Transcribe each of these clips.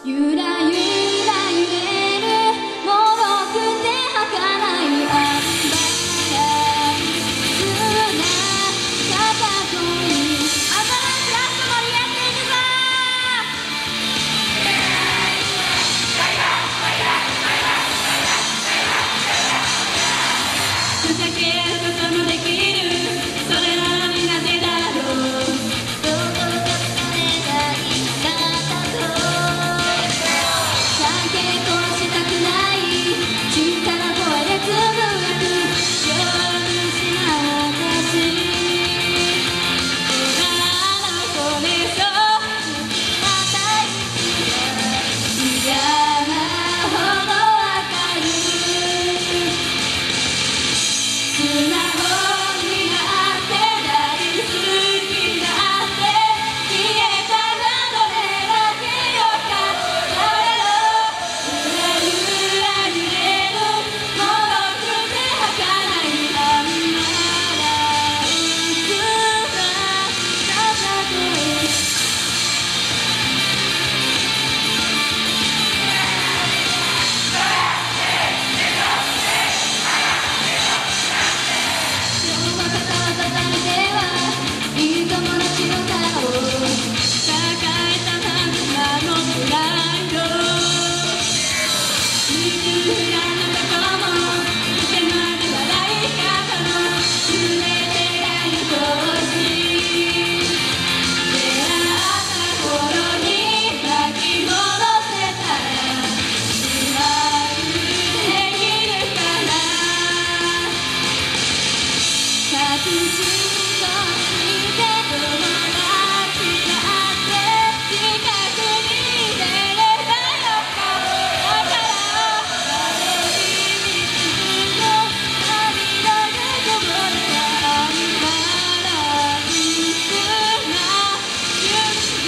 ゆらゆら揺れるもろくて儚いアンバランスな片恋アンバランスラスト盛り上げていくぞふざけ合うこともできるそれなのになぜだろうどこかそれがいいかったと叫び越したくない小さな声でつぶやく夜しな私今のこれそうまた嫌なほどわかる素直になって大好きだって言えたらどれだけよかっただろうゆらゆら揺れるもろくて儚いアンバランスな片恋今日も肩をたたいてはいい友達の顔を抱えたまんまのプライドいくらのとこもつけまで笑い方も全てが愛おしい出会った頃に巻き戻せたらスマイルできるかな確信として友達だって近くにいればよかったから風に導く涙がこぼれたアンバランスな友情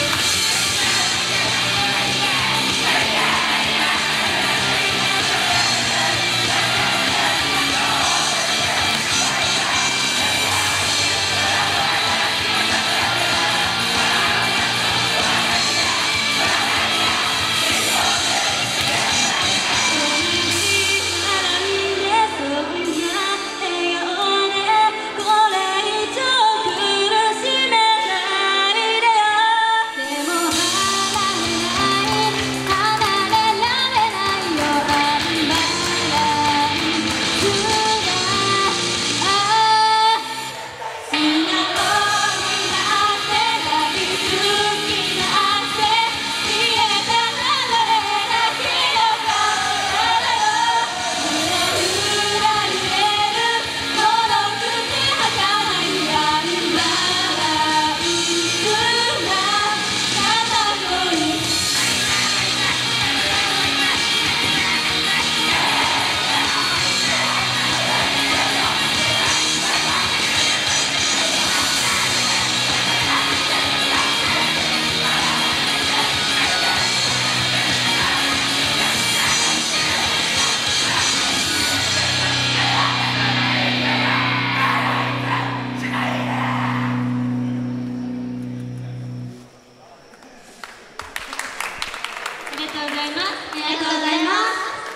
ありがとうございます。ありがとうございます。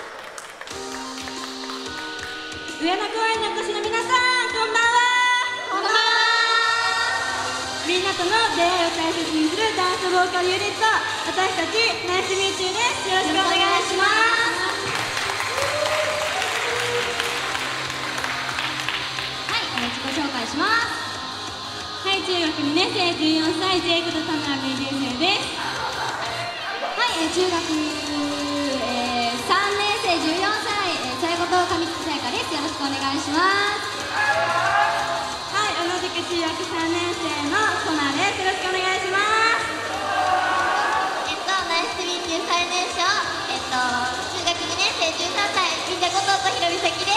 上野公園のお越しの皆さん、こんばんは。こんばんは。みんなとの出会いを大切にするダンスボーカルユニット、私たちナイスミーチューです。よろしくお願いします。はい、自己紹介します。はい、中学2年生14歳、ジェイクと田村芽衣流星です。はい、中学、3年生14歳、さやこと上月さやかです。よろしくお願いします。はい、同じく中学3年生のコナです。よろしくお願いします。 ナイスミーチュー最年少、中学2年生13歳、みんなこととひろみさきです。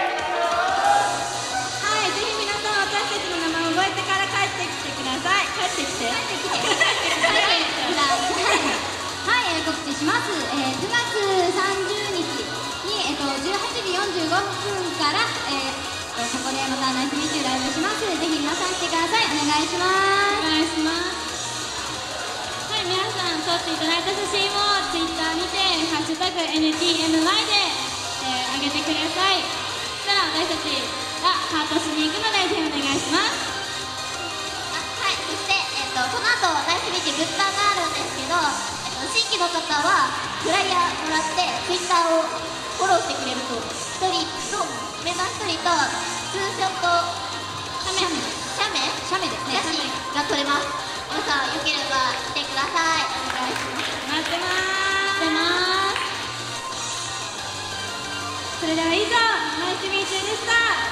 はい、ぜひ皆さん私たちの名前を覚えてから帰ってきてください。帰ってきて。はい、告知します。9月30日に、18時45分から、ここでまたナイスミーチューライブします。ぜひ皆さん来てください。お願いします。お願いします。はい、皆さん撮っていただいた写真も Twitter にて「#NTMY」で、上げてください。そしたら私たちがハートしに行くので手をお願いします。 はい、そして、この後ナイスビーチ物販があるんですけど、新規の方はフライヤーもらって Twitter をフォローしてくれると1人とメンバー1人とツーショット写メですね、写真が撮れます。皆さんよければ来てください。お願いします。 待ってます。それでは以上ナイスミーチューでした。